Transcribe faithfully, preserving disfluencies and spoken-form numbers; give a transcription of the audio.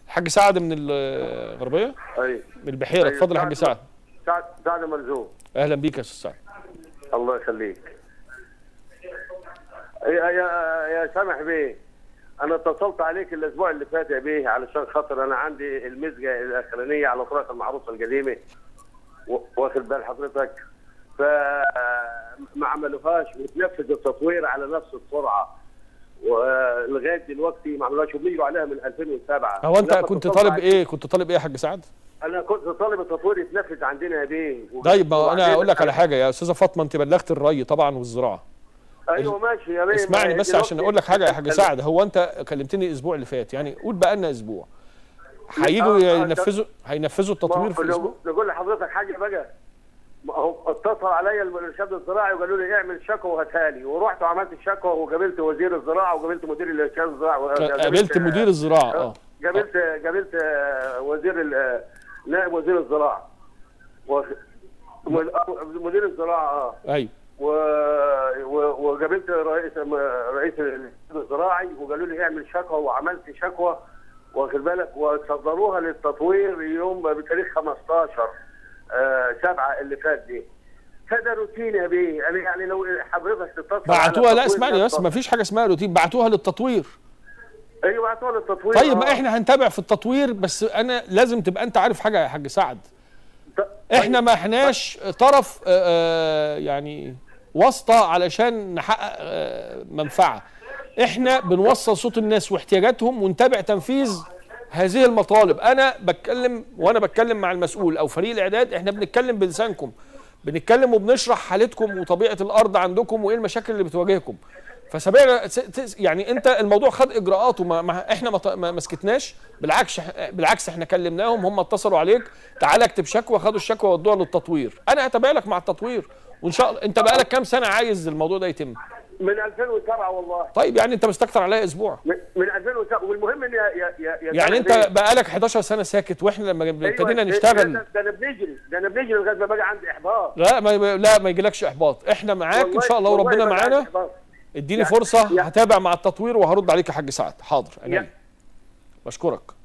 الحاج سعد من الغربيه؟ ايوه من البحيره. اتفضل يا حاج سعد. سعد سعد مرزوق. اهلا بيك يا استاذ سعد. الله يخليك. يا يا يا سامح بيه، انا اتصلت عليك الاسبوع اللي فات يا بيه علشان خاطر انا عندي المزجه الاخرانيه على طريق المعروسه القديمه، واخد بال حضرتك، فما عملوهاش وتنفذ التطوير على نفس السرعه، ولغايه دلوقتي ما عملوهاش وبيجوا عليها من ألفين وسبعة. هو انت كنت طالب ايه؟ كنت طالب ايه يا حاج سعد؟ انا كنت طالب التطوير يتنفذ عندنا يا بيه. طيب ما انا اقول لك على حاجه يا استاذه فاطمه، انت بلغت الري طبعا والزراعه. ايوه ماشي يا بيه. اسمعني بس عشان اقول لك حاجه يا حاج سعد، هو انت كلمتني الاسبوع اللي فات، يعني قول بقى لنا اسبوع هيجوا ينفذوا هينفذوا التطوير في الاسبوع. نقول لحضرتك حاجه بقى، هو اتصل عليا الارشاد الزراعي وقالوا لي اعمل شكوى وهاتها لي، ورحت وعملت الشكوى وقابلت وزير الزراعه وقابلت مدير الارشاد الزراعي. قابلت مدير الزراعه اه قابلت قابلت وزير نائب وزير الزراعه مدير الزراعه اه ايوه وقابلت رئيس رئيس الزراعي وقالوا لي اعمل شكوى، وعملت شكوى واخد بالك، وصدروها للتطوير يوم بتاريخ خمستاشر سبعة اللي فات دي. هذا روتين يا بيه، انا يعني لو حضرتك تتصل بعتوها. لا اسمعني بس، ما فيش حاجه اسمها روتين، بعتوها للتطوير. ايوه بعتوها للتطوير. طيب ما احنا هنتابع في التطوير، بس انا لازم تبقى انت عارف حاجه يا حاج سعد، احنا ما احناش طرف آآ يعني واسطه علشان نحقق منفعه، احنا بنوصل صوت الناس واحتياجاتهم ونتابع تنفيذ هذه المطالب. انا بتكلم وانا بتكلم مع المسؤول او فريق الاعداد، احنا بنتكلم بلسانكم، بنتكلم وبنشرح حالتكم وطبيعه الارض عندكم وايه المشاكل اللي بتواجهكم. فسابقنا يعني انت الموضوع خد اجراءات وما احنا ما سكتناش، بالعكس بالعكس احنا كلمناهم، هم اتصلوا عليك تعالى اكتب شكوى، خدوا الشكوى ودوها للتطوير. انا هتابع لك مع التطوير وان شاء الله. انت بقالك كام سنه عايز الموضوع ده يتم؟ من ألفين وسبعة والله. طيب يعني انت مستكتر عليا اسبوع. من ألفين وسبعة، والمهم ان يا يا يا يعني انت بقالك حداشر سنه ساكت، واحنا لما ابتدينا أيوة نشتغل ده انا بنجري ده انا بنجري لغايه ما بقى عندي احباط. لا ما لا ما يجيلكش احباط، احنا معاك ان شاء الله وربنا معانا. اديني فرصه هتابع مع التطوير وهرد عليك يا حاج سعد. حاضر انا بشكرك.